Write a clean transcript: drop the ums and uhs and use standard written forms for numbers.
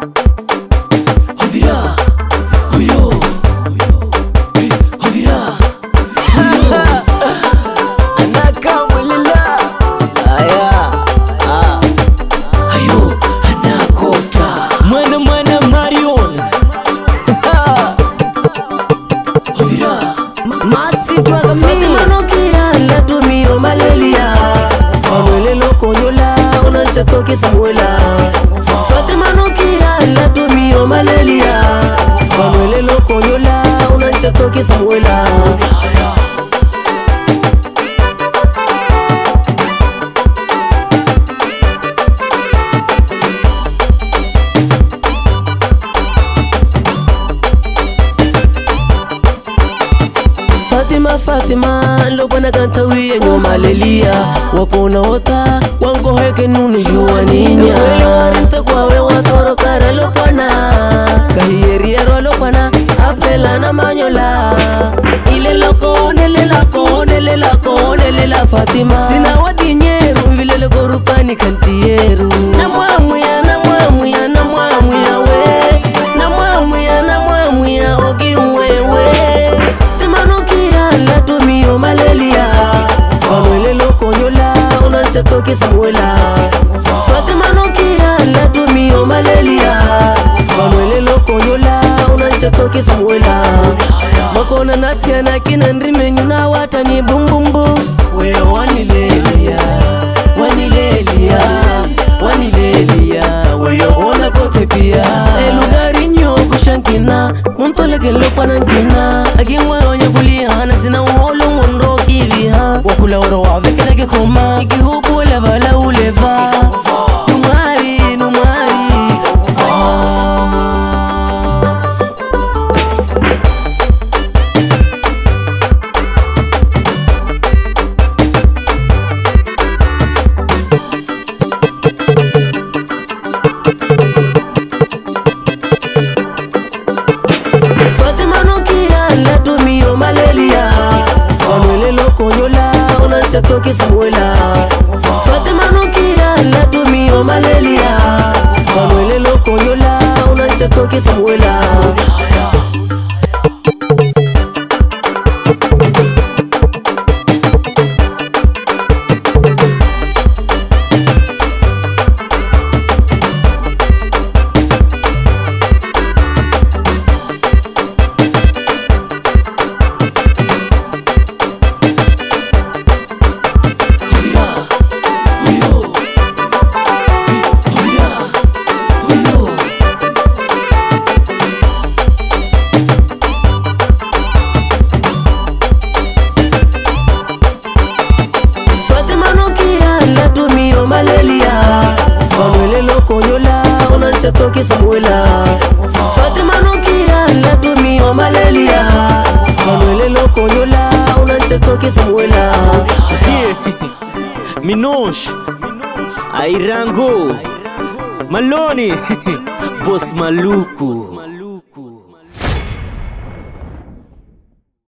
Toki Samuela Fatima Nokia la tumio malelia Manuele Loconyola unancha toki Samuela Fatima lopana kanta wiye nyoma lelia wakona wota wango heke nunu juwa ninya wele warinta kwa we watoro kare lopana kahiyeri ero lopana apela na manyola ile lela Fatima sina wadi nyeru vile lego rupani kantieru na mwamu ya we na mwamu ya ogi mwewe la tumio malelia Manuele Loconyola unancha toki Samuela Fatima Nokia la tumio malelia Manuele Loconyola unancha toki Samuela Makona natia na kina ndrimenyu na watani bumbumbu Weo wanilelia Weo ona kote pia Elugari nyo kushankina Muntoleke lopanankina Agimwa onye kulihana sina uolo ngondo kiviha Wakula oro wavekele kekoma Ikihupu levala uleva Numari Fatima Nokia la tumio malelia Manuele Loconyola unancha toki Samuela Fatima Nokia la tumio malelia Manuele Loconyola unancha toki Samuela Manuele Loconyola unancha toki Samuela Fatima Nokia la tumio malelia Manuele Loconyola unancha toki Samuela Minosh Airango Maloni Boss Maluku